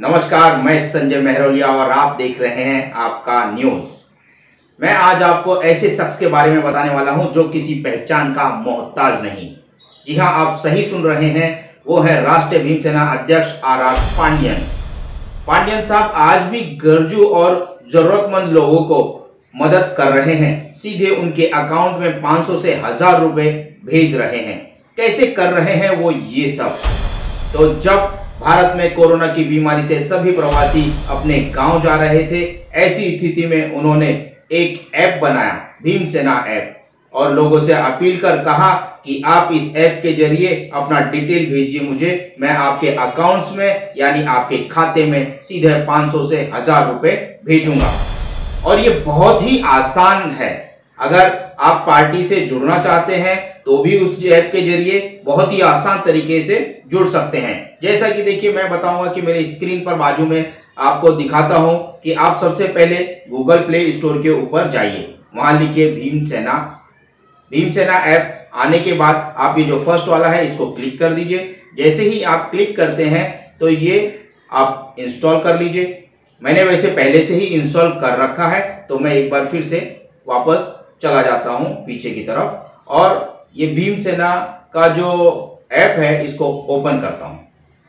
नमस्कार, मैं संजय मेहरोलिया और आप देख रहे हैं आपका न्यूज। मैं आज आपको ऐसे शख्स के बारे में बताने वाला हूं जो किसी पहचान का मोहताज नहीं। जी हां, आप सही सुन रहे हैं, वो है राष्ट्रीय भीम सेना अध्यक्ष आर पांडियन। पांडियन साहब आज भी गरजू और जरूरतमंद लोगों को मदद कर रहे हैं। सीधे उनके अकाउंट में 500 से 1000 रुपए भेज रहे हैं। कैसे कर रहे हैं वो ये सब? तो जब भारत में कोरोना की बीमारी से सभी प्रवासी अपने गांव जा रहे थे, ऐसी स्थिति में उन्होंने एक ऐप बनाया, भीम सेना ऐप, और लोगों से अपील कर कहा कि आप इस ऐप के जरिए अपना डिटेल भेजिए मुझे, मैं आपके अकाउंट्स में यानी आपके खाते में सीधे 500 से 1000 रुपए भेजूंगा। और ये बहुत ही आसान है। अगर आप पार्टी से जुड़ना चाहते हैं तो भी उस ऐप के जरिए बहुत ही आसान तरीके से जुड़ सकते हैं। जैसा कि देखिए, मैं बताऊंगा कि मेरे स्क्रीन पर बाजू में आपको दिखाता हूं कि आप सबसे पहले गूगल प्ले स्टोर के ऊपर जाइए, वहां लिखिए भीम सेना। भीम सेना ऐप आने के बाद आप ये जो फर्स्ट वाला है इसको क्लिक कर दीजिए। जैसे ही आप क्लिक करते हैं तो ये आप इंस्टॉल कर लीजिए। मैंने वैसे पहले से ही इंस्टॉल कर रखा है, तो मैं एक बार फिर से वापस चला जाता हूं पीछे की तरफ और ये भीम सेना का जो ऐप है इसको ओपन करता हूं।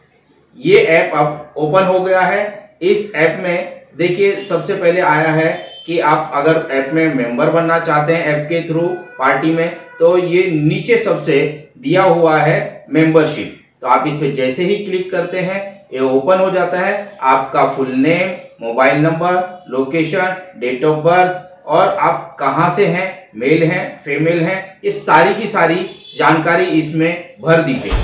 ये ऐप अब ओपन हो गया है। इस ऐप में देखिए सबसे पहले आया है कि आप अगर ऐप में मेंबर बनना चाहते हैं ऐप के थ्रू पार्टी में, तो ये नीचे सबसे दिया हुआ है मेंबरशिप। तो आप इस पे जैसे ही क्लिक करते हैं ये ओपन हो जाता है। आपका full name, mobile number, location, date of birth और आप कहां से हैं, मेल हैं, फीमेल हैं, ये सारी की सारी जानकारी इसमें भर दीजिए।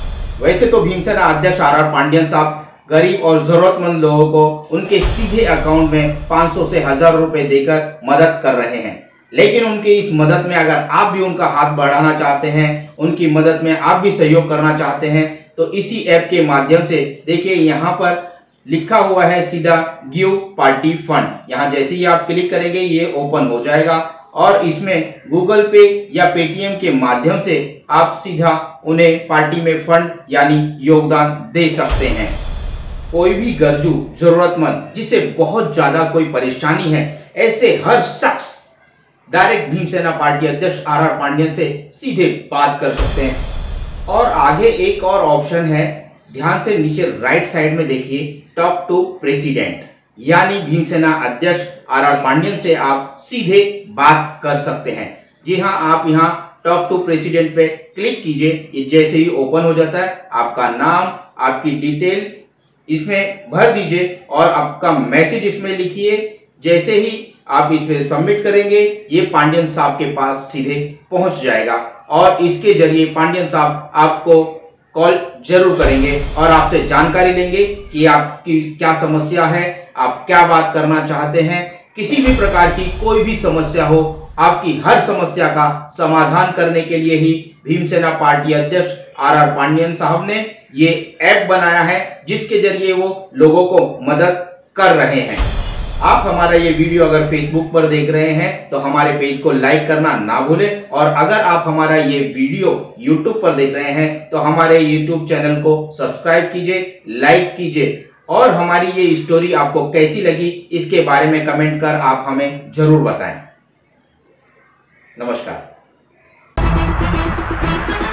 वैसे तो भीम सेना अध्यक्ष आर पांडियन साहब गरीब और जरूरतमंद लोगों को उनके सीधे अकाउंट में 500 से 1000 रुपए देकर मदद कर रहे हैं। लेकिन उनके इस मदद में अगर आप भी उनका हाथ बढ़ाना चाहते हैं, उनकी मदद में आप भी सहयोग करना चाहते हैं, तो इसी ऐप के माध्यम से देखिए यहाँ पर लिखा हुआ है सीधा गिव पार्टी फंड। यहाँ जैसे ही आप क्लिक करेंगे ये ओपन हो जाएगा और इसमें गूगल पे या पेटीएम के माध्यम से आप सीधा उन्हें पार्टी में फंड यानी योगदान दे सकते हैं। कोई भी गरजू जरूरतमंद जिसे बहुत ज्यादा कोई परेशानी है, ऐसे हर शख्स डायरेक्ट भीम सेना पार्टी अध्यक्ष आर पांडियन से सीधे बात कर सकते हैं। और आगे एक और ऑप्शन है, ध्यान से नीचे राइट साइड में देखिए, टॉक टू प्रेसिडेंट, यानी भीम सेना अध्यक्ष आर पांडियन से आप सीधे बात कर सकते हैं। जी हां, आप यहां टॉक टू प्रेसिडेंट पे क्लिक कीजिए। ये जैसे ही ओपन हो जाता है, आपका नाम, आपकी डिटेल इसमें भर दीजिए और आपका मैसेज इसमें लिखिए। जैसे ही आप इसमें सबमिट करेंगे ये पांडियन साहब के पास सीधे पहुंच जाएगा और इसके जरिए पांडियन साहब आपको कॉल जरूर करेंगे और आपसे जानकारी लेंगे कि आपकी क्या समस्या है, आप क्या बात करना चाहते हैं। किसी भी प्रकार की कोई भी समस्या हो, आपकी हर समस्या का समाधान करने के लिए ही भीम सेना पार्टी अध्यक्ष आर पांडियन साहब ने ये ऐप बनाया है, जिसके जरिए वो लोगों को मदद कर रहे हैं। आप हमारा ये वीडियो अगर फेसबुक पर देख रहे हैं तो हमारे पेज को लाइक करना ना भूलें, और अगर आप हमारा ये वीडियो यूट्यूब पर देख रहे हैं तो हमारे यूट्यूब चैनल को सब्सक्राइब कीजिए, लाइक कीजिए, और हमारी ये स्टोरी आपको कैसी लगी इसके बारे में कमेंट कर आप हमें जरूर बताएं। नमस्कार।